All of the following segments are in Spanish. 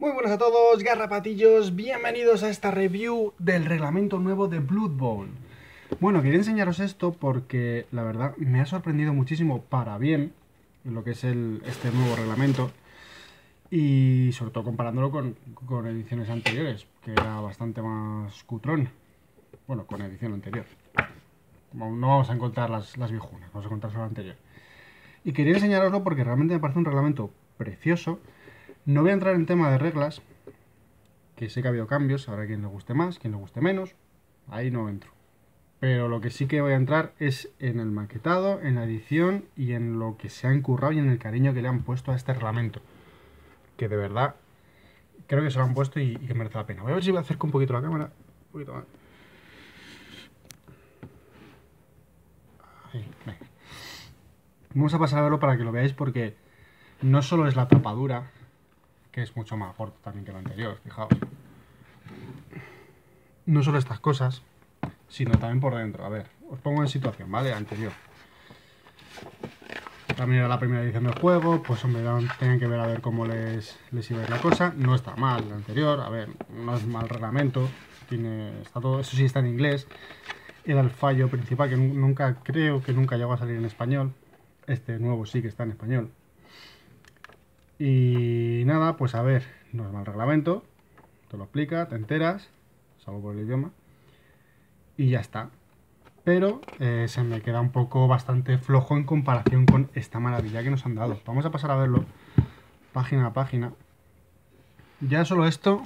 Muy buenas a todos, garrapatillos, bienvenidos a esta review del reglamento nuevo de Blood Bowl. Bueno, quería enseñaros esto porque la verdad me ha sorprendido muchísimo para bien lo que es este nuevo reglamento y sobre todo comparándolo con ediciones anteriores, que era bastante más cutrón. Bueno, con edición anterior. No vamos a encontrar las viejunas, vamos a contar solo la anterior. Y quería enseñaroslo porque realmente me parece un reglamento precioso. No voy a entrar en tema de reglas, que sé que ha habido cambios, habrá quien le guste más, quien le guste menos, ahí no entro. Pero lo que sí que voy a entrar es en el maquetado, en la edición y en lo que se ha encurrado y en el cariño que le han puesto a este reglamento. Que de verdad creo que se lo han puesto y que merece la pena. Voy a ver si voy a acercar un poquito la cámara. Un poquito más. Ahí, venga. Vamos a pasar a verlo para que lo veáis porque no solo es la tapadura, que es mucho más corto también que la anterior, fijaos. No solo estas cosas, sino también por dentro. A ver, os pongo en situación, ¿vale? Anterior. También era la primera edición del juego, pues hombre, tenían que ver a ver cómo les iba a ir la cosa. No está mal la anterior, a ver, no es mal reglamento, está todo, eso sí está en inglés. Era el fallo principal que creo que nunca llegó a salir en español. Este nuevo sí que está en español. Y nada, pues a ver, no es mal reglamento, te lo explica, te enteras, salvo por el idioma, y ya está. Pero se me queda un poco bastante flojo en comparación con esta maravilla que nos han dado. Vamos a pasar a verlo página a página. Ya solo esto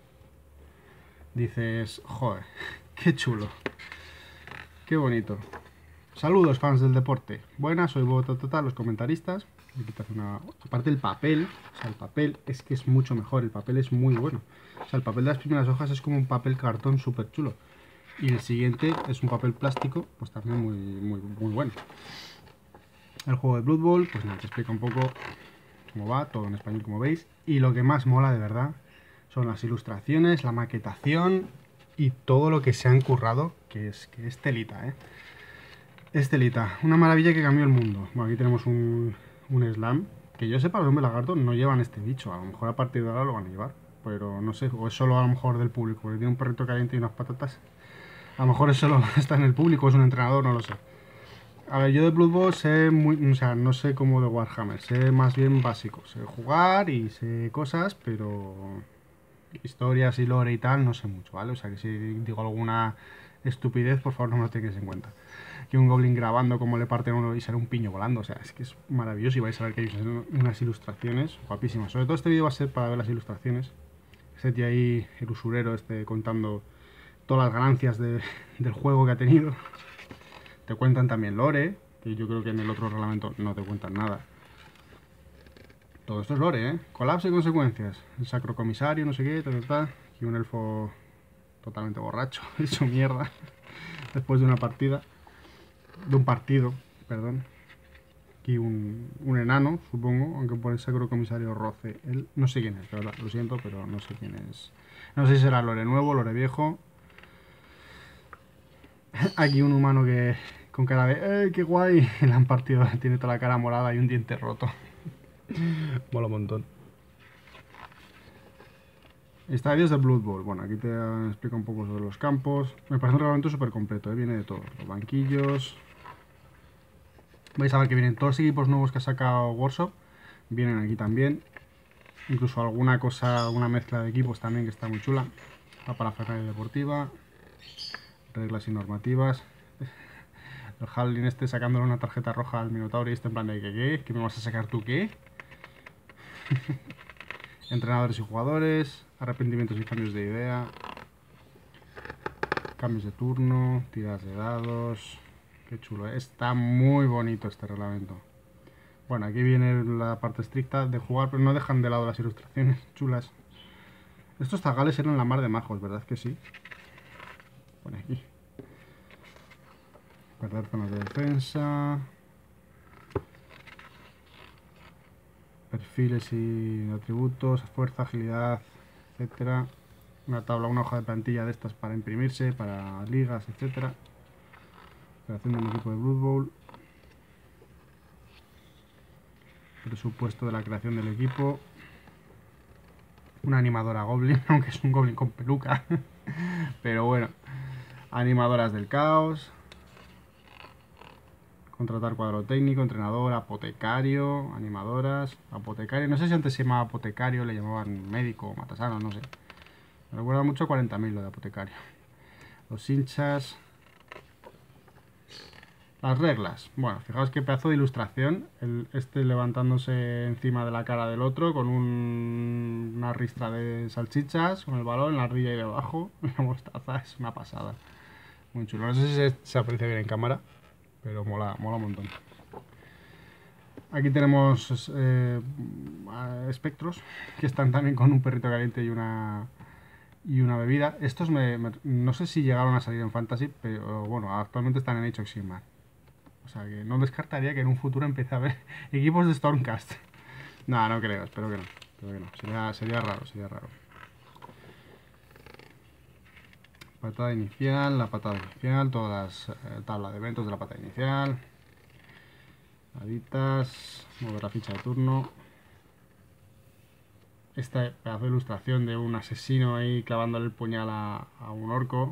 dices, joder, qué chulo, qué bonito. Saludos, fans del deporte. Buenas, soy Bototota, los comentaristas. Aparte el papel, o sea, el papel es que es mucho mejor, el papel es muy bueno. O sea, el papel de las primeras hojas es como un papel cartón súper chulo. Y el siguiente es un papel plástico, pues también muy bueno. El juego de Blood Bowl, pues nada, te explica un poco cómo va, todo en español como veis. Y lo que más mola de verdad son las ilustraciones, la maquetación y todo lo que se han currado, que es telita, Es telita, una maravilla que cambió el mundo. Bueno, aquí tenemos un slam, que yo sepa, los hombres lagartos no llevan este bicho, a lo mejor a partir de ahora lo van a llevar. Pero no sé, o es solo a lo mejor del público, porque tiene un perrito caliente y unas patatas. A lo mejor es solo está en el público, es un entrenador, no lo sé. A ver, yo de Blood Bowl sé o sea, no sé como de Warhammer, sé más bien básico. Sé jugar y sé cosas, pero historias y lore y tal no sé mucho, ¿vale? O sea, que si digo alguna estupidez, por favor no me lo tengáis en cuenta. Que un goblin grabando como le parte a uno y sale un piño volando, o sea, es que es maravilloso y vais a ver que hay unas ilustraciones guapísimas. Sobre todo este vídeo va a ser para ver las ilustraciones. Ese tío ahí, el usurero contando todas las ganancias del juego que ha tenido. Te cuentan también lore, que yo creo que en el otro reglamento no te cuentan nada. Todo esto es lore, ¿eh? Colapso y consecuencias. El sacro comisario, no sé qué, tal. Y un elfo totalmente borracho, hecho mierda. Después de una partida. De un partido, perdón. Aquí un enano, supongo, aunque por el sacro comisario roce. Él, no sé quién es, la verdad, lo siento, pero no sé quién es. No sé si será lore nuevo, lore viejo. Aquí un humano que con cara de ¡eh, qué guay! Le han partido, tiene toda la cara morada y un diente roto. Mola un montón. Estadios de Blood Bowl. Bueno, aquí te explica un poco sobre los campos. Me parece un reglamento súper completo, viene de todo. Los banquillos. Vais a ver que vienen todos los equipos nuevos que ha sacado Workshop. Vienen aquí también. Incluso alguna cosa, alguna mezcla de equipos también que está muy chula. La parafernalia deportiva. Reglas y normativas. El Halling sacándole una tarjeta roja al Minotauro y en plan de ¿qué? ¿Qué me vas a sacar tú qué? Entrenadores y jugadores, arrepentimientos y cambios de idea, cambios de turno, tiradas de dados. Qué chulo, está muy bonito este reglamento. Bueno, aquí viene la parte estricta de jugar, pero no dejan de lado las ilustraciones chulas. Estos zagales eran la mar de majos, ¿verdad que sí? Pone aquí. Perder zonas de defensa. Perfiles y atributos, fuerza, agilidad, etcétera. Una tabla, una hoja de plantilla de estas para imprimirse, para ligas, etcétera. Creación de un equipo de Blood Bowl. Presupuesto de la creación del equipo. Una animadora goblin, aunque es un goblin con peluca. Pero bueno. Animadoras del caos. Contratar cuadro técnico, entrenador, apotecario, animadoras, apotecario. No sé si antes se llamaba apotecario, le llamaban médico, matasano, no sé. Me recuerda mucho a 40.000 lo de apotecario. Los hinchas. Las reglas. Bueno, fijaos qué pedazo de ilustración. Este levantándose encima de la cara del otro con una ristra de salchichas, con el balón, la rilla ahí debajo. La mostaza es una pasada. Muy chulo. No sé si se aprecia bien en cámara, pero mola un montón. Aquí tenemos espectros que están también con un perrito caliente y una bebida. Estos no sé si llegaron a salir en Fantasy, pero bueno, actualmente están en Age of Sigmar. O sea que no descartaría que en un futuro empiece a haber equipos de Stormcast. No, no creo, espero que no. Sería raro, sería raro. Patada inicial, la patada inicial, todas las tablas de eventos de la patada inicial. Aditas, mover la ficha de turno. Esta pedazo de ilustración de un asesino ahí clavándole el puñal a un orco.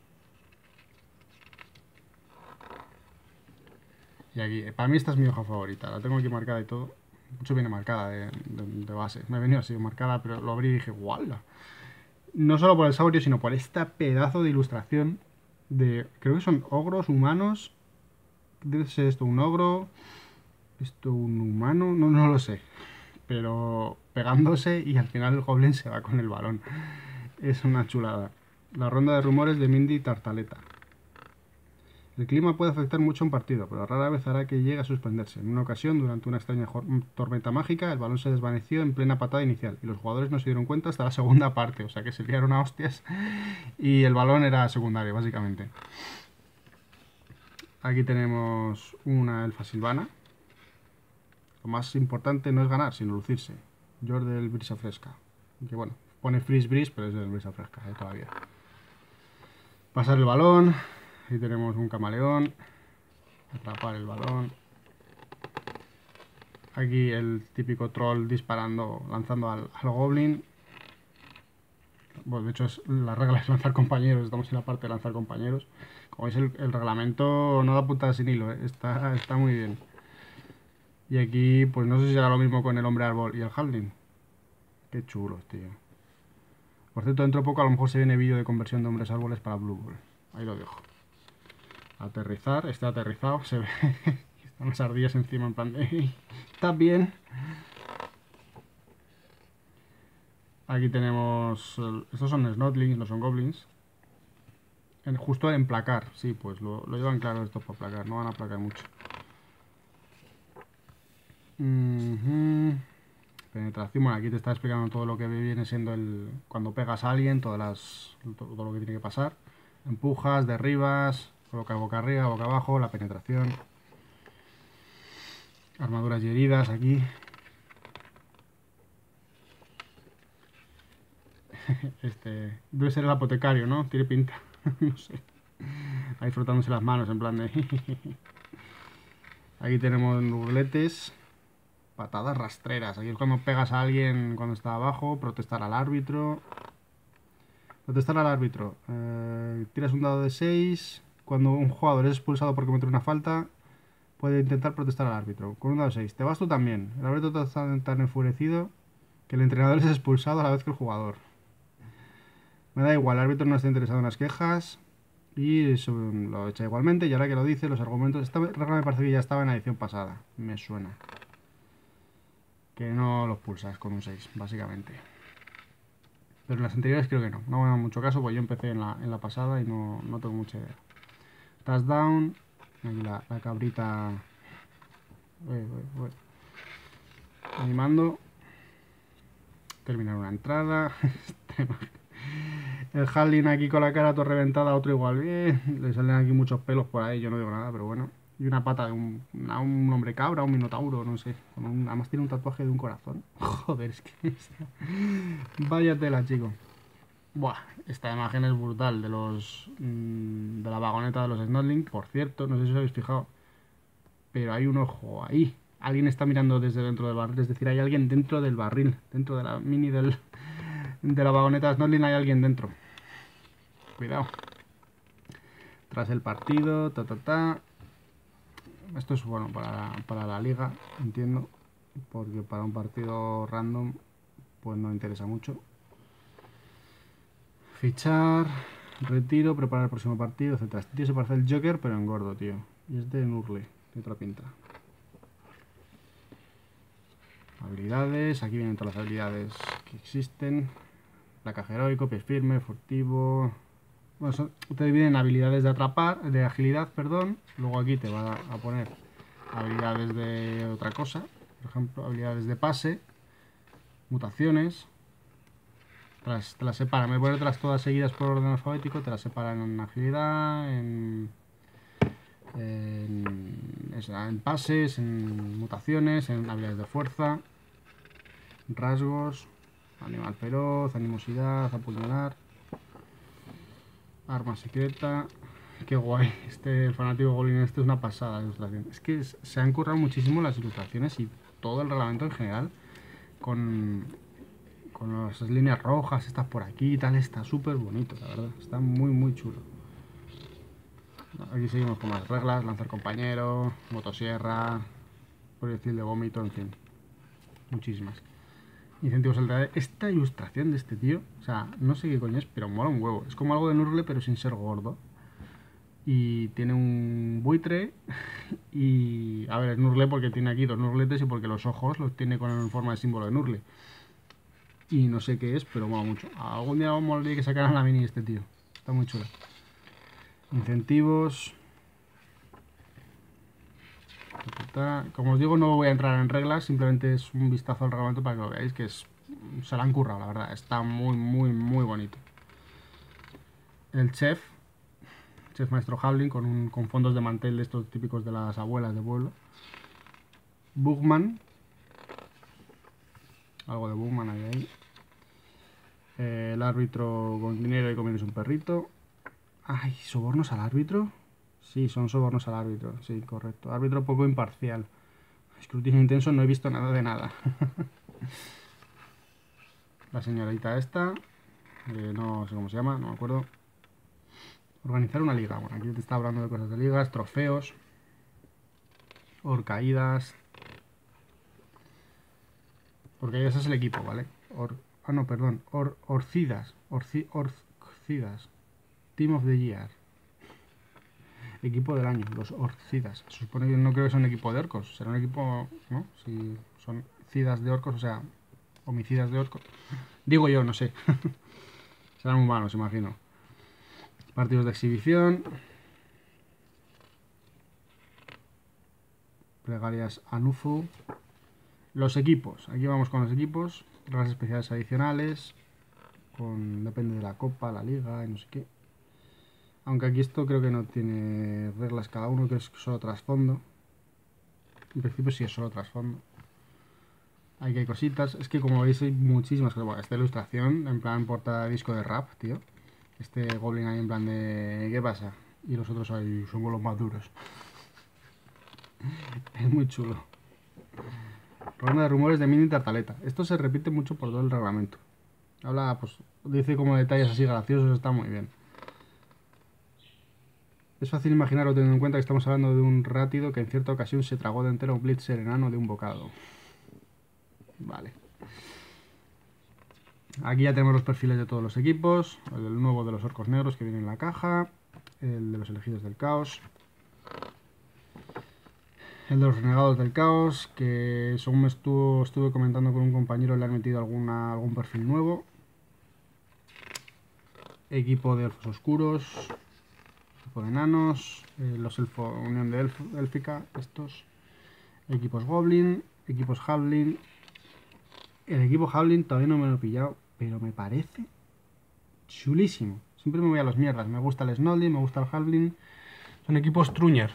Y aquí, para mí esta es mi hoja favorita, la tengo aquí marcada y todo. Mucho viene marcada de base. Me ha venido así marcada, pero lo abrí y dije, ¡guau! No solo por el saurio, sino por esta pedazo de ilustración de... Creo que son ogros humanos. Debe ser esto un ogro. Esto un humano. No lo sé. Pero pegándose y al final el goblin se va con el balón. Es una chulada. La ronda de rumores de Mindy Tartaleta. El clima puede afectar mucho a un partido, pero rara vez hará que llegue a suspenderse. En una ocasión, durante una extraña tormenta mágica, el balón se desvaneció en plena patada inicial y los jugadores no se dieron cuenta hasta la segunda parte, o sea que se liaron a hostias y el balón era secundario, básicamente. Aquí tenemos una elfa silvana. Lo más importante no es ganar, sino lucirse. Jordel Brisa Fresca. Que bueno, pone Freeze Breeze, pero es del Brisa Fresca, todavía. Pasar el balón. Aquí tenemos un camaleón. Atrapar el balón. Aquí el típico troll disparando, lanzando al goblin. Bueno, de hecho la regla es lanzar compañeros, estamos en la parte de lanzar compañeros. Como veis el reglamento no da puntada sin hilo, está muy bien. Y aquí pues no sé si será lo mismo con el hombre árbol y el halfling. Qué chulos, tío. Por cierto, dentro de poco a lo mejor se viene vídeo de conversión de hombres árboles para Blue Ball. Ahí lo dejo. Aterrizar, está aterrizado, se ve. Están las ardillas encima en plan de... ¿Está bien? Aquí tenemos... Estos son snotlings, no son goblins. Justo en placar, sí, pues lo llevan claro esto para placar, no van a placar mucho. Penetración, bueno, aquí te está explicando todo lo que viene siendo cuando pegas a alguien, todo lo que tiene que pasar. Empujas, derribas, coloca boca arriba, boca abajo, la penetración. Armaduras y heridas aquí. Debe ser el apotecario, ¿no? Tiene pinta. No sé. Ahí frotándose las manos en plan de... Aquí tenemos nubletes. Patadas rastreras. Aquí es cuando pegas a alguien cuando está abajo. Protestar al árbitro. Protestar al árbitro. Tiras un dado de 6. Cuando un jugador es expulsado por cometer una falta, puede intentar protestar al árbitro. Con un dado de 6. Te vas tú también. El árbitro está tan enfurecido que el entrenador es expulsado a la vez que el jugador. Me da igual, el árbitro no está interesado en las quejas. Y eso lo echa igualmente. Y ahora que lo dice, los argumentos... Esta regla me parece que ya estaba en la edición pasada. Me suena. Que no los pulsas con un 6, básicamente. Pero en las anteriores creo que no. No me da mucho caso, pues yo empecé en la pasada y no tengo mucha idea. Touchdown. Aquí la cabrita... Animando. Terminar una entrada. El Halling aquí con la cara todo reventada, otro igual bien. Le salen aquí muchos pelos por ahí, yo no digo nada, pero bueno. Y una pata de un hombre cabra, un minotauro, no sé. Además tiene un tatuaje de un corazón. Joder, es que... Vaya tela, chico. Buah, esta imagen es brutal de de la vagoneta de los Snotling. Por cierto, no sé si os habéis fijado, pero hay un ojo ahí. Alguien está mirando desde dentro del barril, es decir, hay alguien dentro del barril, dentro de la mini De la vagoneta Snotlin hay alguien dentro. Cuidado. Tras el partido, Esto es bueno para la liga, entiendo. Porque para un partido random, pues no interesa mucho. Fichar, retiro, preparar el próximo partido, etc. Este tío se parece al Joker, pero en gordo, tío. Y es de Nurgle, de otra pinta. Habilidades, aquí vienen todas las habilidades que existen. Placaje heroico, pies firme, furtivo. Bueno, te dividen en habilidades de atrapar, de agilidad, perdón. Luego aquí te va a poner habilidades de otra cosa. Por ejemplo, habilidades de pase, mutaciones. Te las separan, me voy a ponértelas todas seguidas por orden alfabético, te las separan en agilidad, en pases, en mutaciones, en habilidades de fuerza, rasgos, animal feroz, animosidad, apuñalar, arma secreta. Qué guay, el fanático Goblin este es una pasada de ilustración. Es que se han currado muchísimo las ilustraciones y todo el reglamento en general con las líneas rojas, estas por aquí y tal, está súper bonito, la verdad, está muy muy chulo. Aquí seguimos con más reglas, lanzar compañero, motosierra, proyectil de vómito, en fin, muchísimas. Incentivos al. Esta ilustración de este tío, o sea, no sé qué coño es, pero mola un huevo. Es como algo de Nurgle, pero sin ser gordo. Y tiene un buitre. Y a ver, es Nurgle porque tiene aquí dos Nurgletes y porque los ojos los tiene con forma de símbolo de Nurgle. Y no sé qué es, pero mola mucho. Algún día vamos a tener que sacar a la mini este tío. Está muy chulo. Incentivos. Como os digo, no voy a entrar en reglas, simplemente es un vistazo al reglamento para que lo veáis, que se la han currado, la verdad. Está muy, muy, muy bonito. El chef maestro Havlin con fondos de mantel de estos típicos de las abuelas de pueblo. Bugman. Algo de Bugman hay ahí. El árbitro con dinero y comiéndose un perrito. Ay, ¿sobornos al árbitro? Sí, son sobornos al árbitro, sí, correcto. Árbitro poco imparcial. Escrutinio intenso, no he visto nada de nada. La señorita esta, no sé cómo se llama, no me acuerdo. Organizar una liga. Bueno, aquí te está hablando de cosas de ligas, trofeos, horcaídas. Horcaídas es el equipo, ¿vale? No, perdón. Orcidas. Orcidas. Team of the Year. Equipo del año, los Orcidas. Se supone que no creo que sea un equipo de orcos. Será un equipo, ¿no? Si son cidas de orcos, o sea, homicidas de orcos. Digo yo, no sé. Serán humanos, imagino. Partidos de exhibición. Plegarias Anufu. Los equipos. Aquí vamos con los equipos. Reglas especiales adicionales. Depende de la copa, la liga y no sé qué. Aunque aquí esto creo que no tiene reglas cada uno, que es solo trasfondo. En principio sí es solo trasfondo. Aquí hay cositas. Es que como veis hay muchísimas cosas. Bueno, esta ilustración en plan portada de disco de rap, tío. Este Goblin ahí en plan de... ¿qué pasa? Y los otros ahí somos los más duros. Es muy chulo. Ronda de rumores de mini tartaleta. Esto se repite mucho por todo el reglamento. Habla, pues, dice como detalles así graciosos, está muy bien. Es fácil imaginarlo teniendo en cuenta que estamos hablando de un rátido que en cierta ocasión se tragó de entero un blitzer enano de un bocado. Vale. Aquí ya tenemos los perfiles de todos los equipos. El nuevo de los orcos negros que viene en la caja. El de los elegidos del caos. El de los renegados del caos, que según me estuve comentando con un compañero, le han metido algún perfil nuevo. Equipo de elfos oscuros. Equipo de enanos. Los unión de élfica, estos. Equipos goblin. Equipos halfling. El equipo halfling todavía no me lo he pillado, pero me parece chulísimo. Siempre me voy a las mierdas. Me gusta el Snotlin, me gusta el halfling. Son equipos truñer.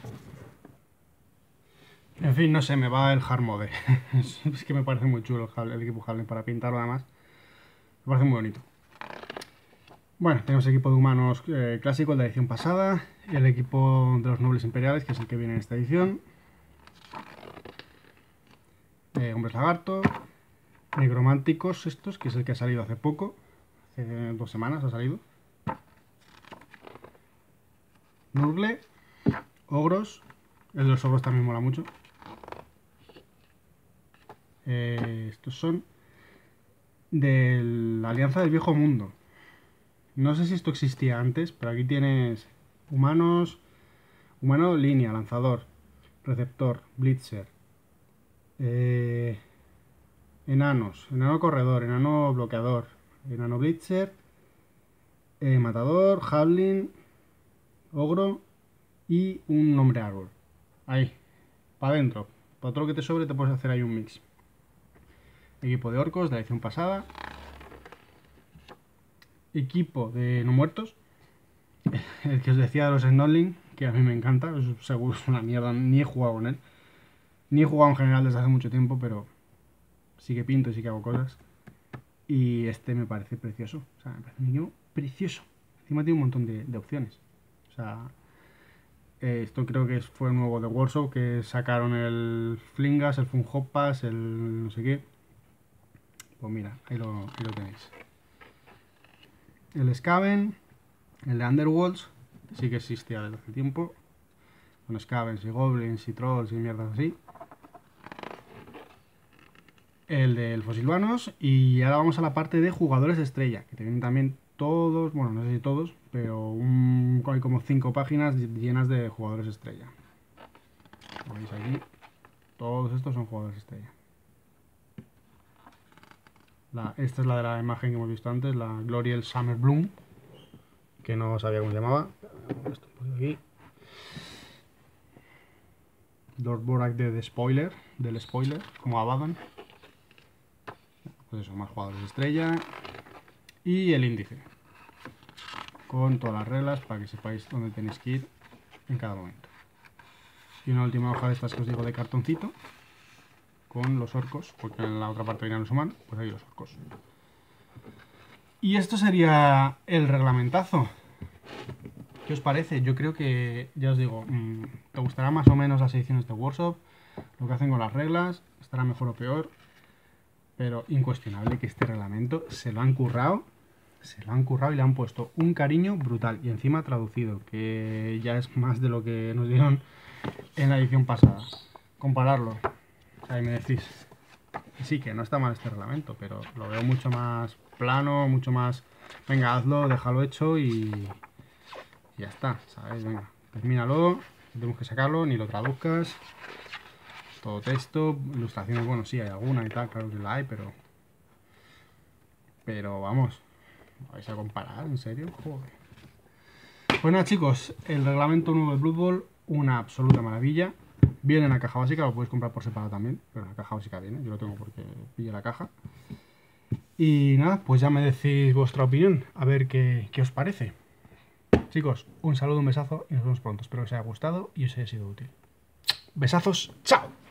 En fin, no sé, me va el hard mode. Es que me parece muy chulo el equipo halfling para pintarlo además. Me parece muy bonito. Bueno, tenemos el equipo de humanos clásico, el de la edición pasada. Y el equipo de los nobles imperiales, que es el que viene en esta edición. Hombres lagarto. Negrománticos estos, que es el que ha salido hace poco. hace 2 semanas ha salido. Nurgle, ogros. El de los ogros también mola mucho. Estos son de la Alianza del Viejo Mundo. No sé si esto existía antes, pero aquí tienes humanos, humano línea, lanzador, receptor, blitzer, enanos, enano corredor, enano bloqueador, enano blitzer, matador, javelin, ogro y un hombre árbol. Ahí, para adentro. Para todo lo que te sobre te puedes hacer ahí un mix. Equipo de orcos de la edición pasada. Equipo de no muertos. El que os decía de los Snodling, que a mí me encanta. Seguro es una mierda, ni he jugado con él. Ni he jugado en general desde hace mucho tiempo, pero sí que pinto y sí que hago cosas. Y este me parece precioso. O sea, me parece un equipo precioso. Encima tiene un montón de opciones. O sea, esto creo que fue nuevo de Warsaw, que sacaron el Flingas, el Funhopas, el no sé qué. Pues mira, ahí lo tenéis. El Skaven, el de Underworlds, sí que existía desde hace tiempo. Con Skavens y Goblins y Trolls y mierdas así. El de Elfos Silvanos. Y ahora vamos a la parte de jugadores de estrella, que te vienen también todos, bueno, no sé si todos, pero hay como 5 páginas llenas de jugadores estrella. Como veis aquí, todos estos son jugadores estrella. Esta es la de la imagen que hemos visto antes, la Gloriel Summer Bloom, que no sabía cómo se llamaba. Esto un poquito aquí. Lord Borak del spoiler, como Abaddon. Pues eso, más jugadores de estrella. Y el índice, con todas las reglas para que sepáis dónde tenéis que ir en cada momento. Y una última hoja de estas que os digo de cartoncito, con los orcos, porque en la otra parte venían los humanos, pues ahí los orcos. Y esto sería el reglamentazo. ¿Qué os parece? Yo creo que, ya os digo, te gustará más o menos las ediciones de Warsaw, lo que hacen con las reglas, estará mejor o peor, pero incuestionable que este reglamento se lo han currado y le han puesto un cariño brutal, y encima traducido, que ya es más de lo que nos dieron en la edición pasada. Compararlo. Ahí me decís, sí, que no está mal este reglamento, pero lo veo mucho más plano, mucho más, venga, hazlo, déjalo hecho y ya está, ¿sabes? Venga, termínalo, tenemos que sacarlo, ni lo traduzcas, todo texto, ilustraciones, bueno, sí, hay alguna y tal, claro que la hay, pero vamos, ¿vais a comparar? ¿En serio? Joder. Pues nada, chicos, el reglamento nuevo de Blood Bowl, una absoluta maravilla. Viene en la caja básica, lo podéis comprar por separado también, pero en la caja básica viene, yo lo tengo porque pillé la caja. Y nada, pues ya me decís vuestra opinión, a ver qué os parece. Chicos, un saludo, un besazo y nos vemos pronto. Espero que os haya gustado y os haya sido útil. Besazos, chao.